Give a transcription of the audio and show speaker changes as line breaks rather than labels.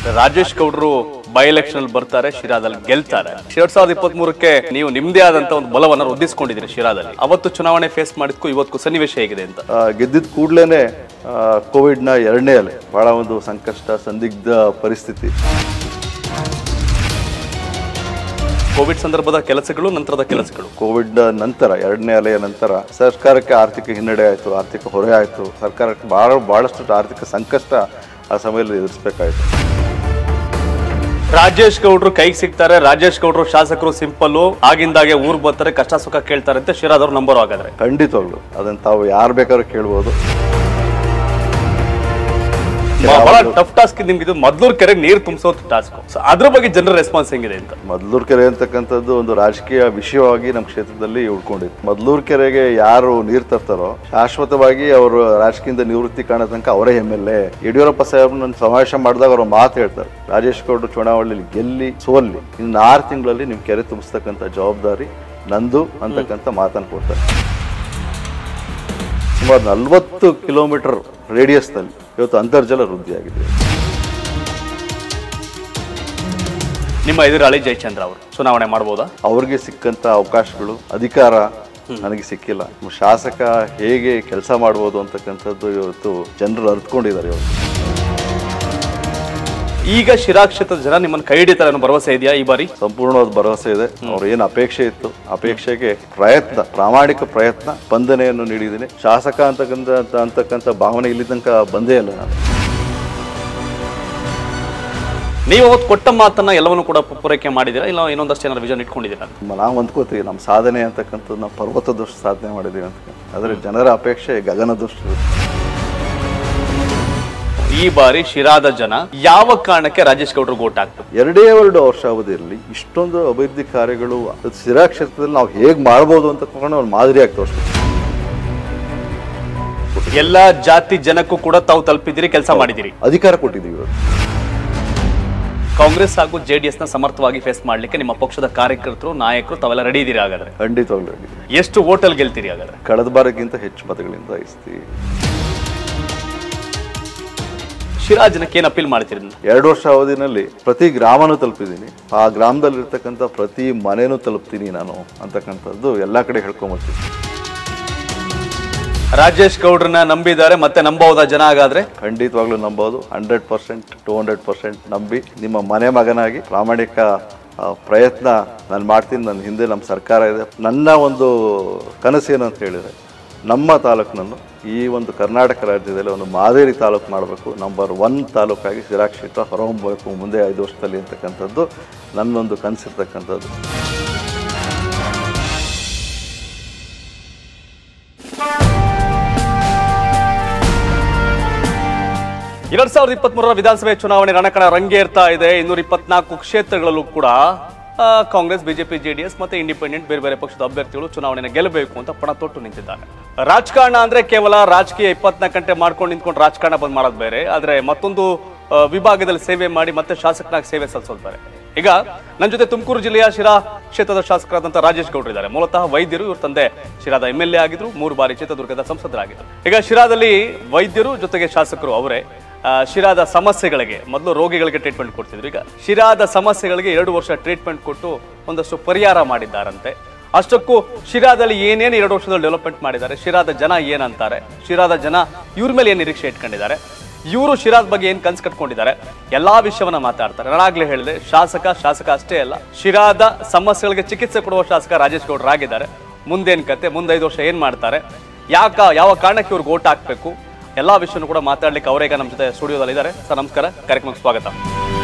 ರಾಜೇಶ್ ಗೌಡ್ರು by election ಬರ್ತಾರೆ, ಶಿರಾದಲ್ಲಿ ಗೆಲ್ತಾರೆ. 2023ಕ್ಕೆ ನೀವು ನಿಮ್ದೇ ಆದಂತ ಒಂದು ಬಲವನ್ನು ವೃದ್ಧಿಸಿಕೊಂಡಿದ್ದೀರಿ ಶಿರಾದಲ್ಲಿ. ಅವತ್ತು ಚುನಾವಣೆ ಫೇಸ್ ಮಾಡಿದ್ಕು ಇವತ್ತು ಸನ್ನಿವೇಶ ಹೇಗಿದೆ ಅಂತ?
ಗೆದ್ದಿದ್ದ ಕೂಡಲೇ ಕೋವಿಡ್ನ ಎರಡನೇ ಅಲೆ, ಬಹಳ ಒಂದು ಸಂಕಷ್ಟ ಸಂದಿಗ್ಧ ಪರಿಸ್ಥಿತಿ.
ಕೋವಿಡ್ ಸಂದರ್ಭದ ಕೆಲಸಗಳು, ನಂತರದ ಕೆಲಸಗಳು.
ಕೋವಿಡ್ ನಂತರ ಎರಡನೇ ಅಲೆಯ ನಂತರ ಸರ್ಕಾರಕ್ಕೆ ಆರ್ಥಿಕ ಹಿನ್ನಡೆ ಆಯಿತು, ಆರ್ಥಿಕ ಹೊರೆ ಆಯಿತು. ಸರ್ಕಾರಕ್ಕೆ ಬಹಳಷ್ಟು ಆರ್ಥಿಕ ಸಂಕಷ್ಟ ಆ ಸಮಯದಲ್ಲಿ ಎದುರಿಸಬೇಕಾಯಿತು.
ರಾಜೇಶ್ ಗೌಡ್ರು ಕೈಗೆ ಸಿಗ್ತಾರೆ, ರಾಜೇಶ್ ಗೌಡ್ರು ಶಾಸಕರು ಸಿಂಪಲ್, ಆಗಿಂದಾಗೆ ಊರ್ ಬರ್ತಾರೆ, ಕಷ್ಟ ಸುಖ ಕೇಳ್ತಾರೆ ಅಂತ ಶಿರಾದವ್ರು ನಂಬರ್ ಹಾಗಾದ್ರೆ?
ಖಂಡಿತವಾಗ್ಲು ಅದನ್ನ ತಾವು ಯಾರು ಬೇಕಾದ್ರೂ ಕೇಳ್ಬೋದು.
ಬಹಳ ಟಫ್ ಟಾಸ್ಕ್ ನಿಮ್ಗೆ ಇದು. ಮದ್ಲೂರ್ ಕೆರೆ ನೀರು ತುಂಬಿಸೋ ಟಾಸ್ಕ್, ಅದ್ರ ಬಗ್ಗೆ ಜನರ ರೆಸ್ಪಾನ್ಸ್ ಹೆಂಗಿದೆ ಅಂತ?
ಮದ್ಲೂರ್ ಕೆರೆ ಅಂತಕ್ಕಂಥದ್ದು ಒಂದು ರಾಜಕೀಯ ವಿಷಯವಾಗಿ ನಮ್ಮ ಕ್ಷೇತ್ರದಲ್ಲಿ ಉಳ್ಕೊಂಡಿತ್ತು. ಮದ್ಲೂರ್ ಕೆರೆಗೆ ಯಾರು ನೀರು ತರ್ತಾರೋ ಶಾಶ್ವತವಾಗಿ ಅವರು ರಾಜಕೀಯದಿಂದ ನಿವೃತ್ತಿ ಕಾಣೋ ತನಕ ಅವರೇ MLA. ಯಡಿಯೂರಪ್ಪ ಸಾಹೇಬ್ ನನ್ನ ಸಮಾವೇಶ ಮಾಡಿದಾಗ ಅವರು ಮಾತು ಹೇಳ್ತಾರೆ, ರಾಜೇಶ್ ಗೌಡ್ರು ಚುನಾವಣೆಯಲ್ಲಿ ಗೆಲ್ಲಿ ಸೋಲ್ಲಿ ಇನ್ನು 6 ತಿಂಗಳಲ್ಲಿ ನಿಮ್ ಕೆರೆ ತುಂಬಿಸ್ತಕ್ಕಂಥ ಜವಾಬ್ದಾರಿ ನಂದು ಅಂತಕ್ಕಂಥ ಮಾತನ್ನು ಕೊಡ್ತಾರೆ. ಸುಮಾರು 40 ಕಿಲೋಮೀಟರ್ ರೇಡಿಯಸ್ನಲ್ಲಿ ಇವತ್ತು ಅಂತರ್ಜಲ ವೃದ್ಧಿಯಾಗಿದೆ.
ನಿಮ್ಮ ಎದುರಾಳಿ ಜಯಚಂದ್ರ ಅವರು ಚುನಾವಣೆ ಮಾಡಬಹುದಾ?
ಅವ್ರಿಗೆ ಸಿಕ್ಕಂತ ಅವಕಾಶಗಳು, ಅಧಿಕಾರ ನನಗೆ ಸಿಕ್ಕಿಲ್ಲ. ಶಾಸಕ ಹೇಗೆ ಕೆಲಸ ಮಾಡ್ಬೋದು ಅಂತಕ್ಕಂಥದ್ದು ಇವತ್ತು ಜನರು ಅರ್ಥಕೊಂಡಿದ್ದಾರೆ. ಇವತ್ತು
ಈಗ ಶಿರಾ ಕ್ಷೇತ್ರದ ಜನ ನಿಮ್ಮನ್ನು ಕೈ ಹಿಡಿತಾರೆ ಅನ್ನೋ ಭರವಸೆ ಇದೆಯಾ ಈ ಬಾರಿ?
ಸಂಪೂರ್ಣವಾದ ಭರವಸೆ ಇದೆ. ಅವ್ರ ಏನು ಅಪೇಕ್ಷೆ ಇತ್ತು, ಅಪೇಕ್ಷೆಗೆ ಪ್ರಾಮಾಣಿಕ ಪ್ರಯತ್ನ, ಸ್ಪಂದನೆಯನ್ನು ನೀಡಿದ್ದೀನಿ. ಶಾಸಕ ಅಂತಕ್ಕಂಥ ಭಾವನೆ ಇಲ್ಲಿ ತನಕ ಬಂದೇ ಇಲ್ಲ ನಾನು.
ನೀವು ಅವತ್ತು ಕೊಟ್ಟ ಮಾತನ್ನ ಎಲ್ಲವನ್ನೂ ಕೂಡ ಪೂರೈಕೆ ಮಾಡಿದ್ದೀರಾ, ಇಲ್ಲ ಇನ್ನೊಂದಷ್ಟು ಏನಾದ್ರು ವಿಷನ್ ಇಟ್ಕೊಂಡಿದ್ದೀರಾ?
ನಾವು ಅಂದ್ಕೋತೀವಿ ನಮ್ಮ ಸಾಧನೆ ಅಂತಕ್ಕಂಥದ್ದು ನಾವು ಪರ್ವತದಷ್ಟು ಸಾಧನೆ ಮಾಡಿದ್ದೀವಿ ಅಂತ. ಆದರೆ ಜನರ ಅಪೇಕ್ಷೆ ಗಗನದಷ್ಟು.
ಈ ಬಾರಿ ಶಿರಾದ ಜನ ಯಾವ ಕಾರಣಕ್ಕೆ ರಾಜೇಶ್ ಗೌಡ್ರು ಓಟ್ ಹಾಕ್ತಾರೆ?
2 ವರ್ಷ ಅವಧಿಯಲ್ಲಿ ಇಷ್ಟೊಂದು ಅಭಿವೃದ್ಧಿ ಕಾರ್ಯಗಳು ಶಿರಾ ಕ್ಷೇತ್ರದಲ್ಲಿ ನಾವು ಹೇಗೆ ಮಾಡ್ಬೋದು ಅಂತ ಒಂದು ಮಾದರಿ ಆಗ್ತವೆ.
ಎಲ್ಲಾ ಜಾತಿ ಜನಕ್ಕೂ ಕೂಡ ತಾವು ತಲುಪಿದಿರಿ, ಕೆಲಸ ಮಾಡಿದಿರಿ,
ಅಧಿಕಾರ ಕೊಟ್ಟಿದ್ದೀವಿ.
ಕಾಂಗ್ರೆಸ್ ಹಾಗೂ JDS ನ ಸಮರ್ಥವಾಗಿ ಫೇಸ್ ಮಾಡ್ಲಿಕ್ಕೆ ನಿಮ್ಮ ಪಕ್ಷದ ಕಾರ್ಯಕರ್ತರು, ನಾಯಕರು ತಾವೆಲ್ಲ ರೆಡಿ ಇದೀರಿ ಹಾಗಾದ್ರೆ?
ಖಂಡಿತವಾಗ್ಲೂ ರೆಡಿ.
ಎಷ್ಟು ವೋಟಲ್ಲಿ ಗೆಲ್ತೀರಿ ಹಾಗಾದ್ರೆ?
ಕಳೆದ ಬಾರಕ್ಕಿಂತ ಹೆಚ್ಚು ಮತಗಳಿಂದ ಇಸ್ತೀವಿ.
ಶಿರಾ ಜನಕ್ಕೆ ಏನು ಅಪೀಲ್ ಮಾಡ್ತೀರಿ?
2 ವರ್ಷ ಅವಧಿನಲ್ಲಿ ಪ್ರತಿ ಗ್ರಾಮನೂ ತಲುಪಿದ್ದೀನಿ. ಆ ಗ್ರಾಮದಲ್ಲಿರ್ತಕ್ಕಂಥ ಪ್ರತಿ ಮನೆನೂ ತಲುಪ್ತೀನಿ ನಾನು ಅಂತಕ್ಕಂಥದ್ದು ಎಲ್ಲ ಕಡೆ ಹೇಳ್ಕೊಂಬರ್ತೀನಿ.
ರಾಜೇಶ್ ಗೌಡ್ರನ್ನ ನಂಬಿದ್ದಾರೆ, ಮತ್ತೆ ನಂಬಬಹುದಾ ಜನ ಹಾಗಾದ್ರೆ?
ಖಂಡಿತವಾಗ್ಲೂ ನಂಬೋದು. 100%, 200% ನಂಬಿ ನಿಮ್ಮ ಮನೆ ಮಗನಾಗಿ ಪ್ರಾಮಾಣಿಕ ಪ್ರಯತ್ನ ನಾನು ಮಾಡ್ತೀನಿ. ನನ್ನ ಹಿಂದೆ ನಮ್ಮ ಸರ್ಕಾರ ಇದೆ. ನನ್ನ ಒಂದು ಕನಸೇನು ಅಂತ ಹೇಳಿದರೆ, ನಮ್ಮ ತಾಲೂಕಿನನ್ನು ಈ ಒಂದು ಕರ್ನಾಟಕ ರಾಜ್ಯದಲ್ಲಿ ಒಂದು ಮಾದರಿ ತಾಲೂಕು ಮಾಡಬೇಕು, ನಂಬರ್ 1 ತಾಲೂಕಾಗಿ ಶಿರಾ ಕ್ಷೇತ್ರ ಹೊರಹೊಮ್ಮಬೇಕು ಮುಂದೆ 5 ವರ್ಷದಲ್ಲಿ ಅಂತಕ್ಕಂಥದ್ದು ನನ್ನೊಂದು ಕನಸಿರ್ತಕ್ಕಂಥದ್ದು.
ಈ 2023 ವಿಧಾನಸಭೆ ಚುನಾವಣೆ ರಣಕಣ ರಂಗೇರ್ತಾ ಇದೆ. 224 ಕ್ಷೇತ್ರಗಳಲ್ಲೂ ಕೂಡ ಕಾಂಗ್ರೆಸ್, ಬಿಜೆಪಿ, JDS ಮತ್ತೆ ಇಂಡಿಪೆಂಡೆಂಟ್ ಬೇರೆ ಬೇರೆ ಪಕ್ಷದ ಅಭ್ಯರ್ಥಿಗಳು ಚುನಾವಣೆನ ಗೆಲ್ಲಬೇಕು ಅಂತ ಪಣ ತೊಟ್ಟು ನಿಂತಿದ್ದಾರೆ. ರಾಜಕಾರಣ ಅಂದ್ರೆ ಕೇವಲ ರಾಜಕೀಯ 24 ಗಂಟೆ ಮಾಡ್ಕೊಂಡು ನಿಂತ್ಕೊಂಡು ರಾಜಕಾರಣ ಬಂದ್ ಮಾಡೋದು ಬೇರೆ, ಆದ್ರೆ ಮತ್ತೊಂದು ವಿಭಾಗದಲ್ಲಿ ಸೇವೆ ಮಾಡಿ ಮತ್ತೆ ಶಾಸಕನಾಗಿ ಸೇವೆ ಸಲ್ಲಿಸೋದು ಬೇರೆ. ಈಗ ನನ್ನ ಜೊತೆ ತುಮಕೂರು ಜಿಲ್ಲೆಯ ಶಿರಾ ಕ್ಷೇತ್ರದ ಶಾಸಕರಾದಂತಹ ರಾಜೇಶ್ ಗೌಡ್ರು ಇದ್ದಾರೆ. ಮೂಲತಃ ವೈದ್ಯರು, ಇವ್ರ ತಂದೆ ಶಿರಾದ MLA ಆಗಿದ್ರು, 3 ಬಾರಿ ಚಿತ್ರದುರ್ಗದ ಸಂಸದರಾಗಿದ್ರು. ಈಗ ಶಿರಾದಲ್ಲಿ ವೈದ್ಯರು ಜೊತೆಗೆ ಶಾಸಕರು ಅವರೇ. ಶಿರಾದ ಸಮಸ್ಯೆಗಳಿಗೆ ಮೊದಲು ರೋಗಿಗಳಿಗೆ ಟ್ರೀಟ್ಮೆಂಟ್ ಕೊಡ್ತಿದ್ರು, ಈಗ ಶಿರಾದ ಸಮಸ್ಯೆಗಳಿಗೆ 2 ವರ್ಷ ಟ್ರೀಟ್ಮೆಂಟ್ ಕೊಟ್ಟು ಒಂದಷ್ಟು ಪರಿಹಾರ ಮಾಡಿದ್ದಾರಂತೆ. ಅಷ್ಟಕ್ಕೂ ಶಿರಾದಲ್ಲಿ ಏನೇನು 2 ವರ್ಷದಲ್ಲಿ ಡೆವಲಪ್ಮೆಂಟ್ ಮಾಡಿದ್ದಾರೆ, ಶಿರಾದ ಜನ ಏನಂತಾರೆ, ಶಿರಾದ ಜನ ಇವ್ರ ಮೇಲೆ ಏನು ನಿರೀಕ್ಷೆ ಇಟ್ಕೊಂಡಿದ್ದಾರೆ, ಇವರು ಶಿರಾದ ಬಗ್ಗೆ ಏನು ಕನ್ಸು ಕಟ್ಕೊಂಡಿದ್ದಾರೆ, ಎಲ್ಲಾ ವಿಷಯವನ್ನ ಮಾತಾಡ್ತಾರೆ. ನಾನಾಗ್ಲೇ ಹೇಳಿದೆ, ಶಾಸಕ ಅಷ್ಟೇ ಅಲ್ಲ, ಶಿರಾದ ಸಮಸ್ಯೆಗಳಿಗೆ ಚಿಕಿತ್ಸೆ ಕೊಡುವ ಶಾಸಕ ರಾಜೇಶ್ ಗೌಡ್ರು ಆಗಿದ್ದಾರೆ. ಮುಂದೇನ್ ಕತೆ, ಮುಂದೆ 5 ವರ್ಷ ಏನ್ ಮಾಡ್ತಾರೆ, ಯಾವ ಕಾರಣಕ್ಕೆ ಇವ್ರಿಗೆ ಓಟ್ ಹಾಕ್ಬೇಕು, ಎಲ್ಲಾ ವಿಷಯನೂ ಕೂಡ ಮಾತಾಡ್ಲಿಕ್ಕೆ ಅವರೇಗ ನಮ್ಮ ಜೊತೆ ಸ್ಟುಡಿಯೋದಲ್ಲಿ ಇದ್ದಾರೆ. ಸರ್ ನಮಸ್ಕಾರ, ಕಾರ್ಯಕ್ರಮಕ್ಕೆ ಸ್ವಾಗತ.